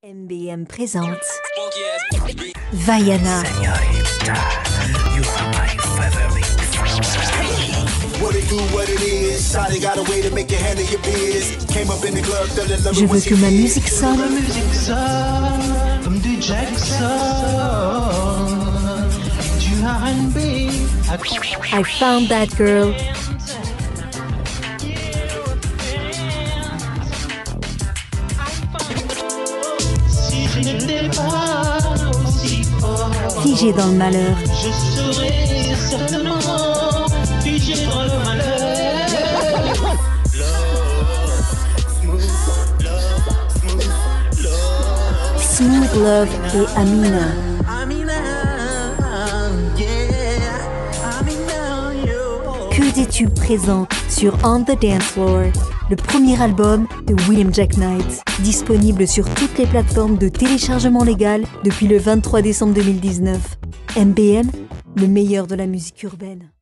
MBM présente Vaiana. Je veux que ma musique sonne comme du Jackson, du R&B. I found that girl. Si je n'étais pas aussi fort, Figée dans le malheur. je serais certainement figé dans le malheur. Smooth Love et Amina. Que des tubes présents sur On the Dance Floor, le premier album de William Jack Knight, disponible sur toutes les plateformes de téléchargement légal depuis le 23 décembre 2019. MBM, le meilleur de la musique urbaine.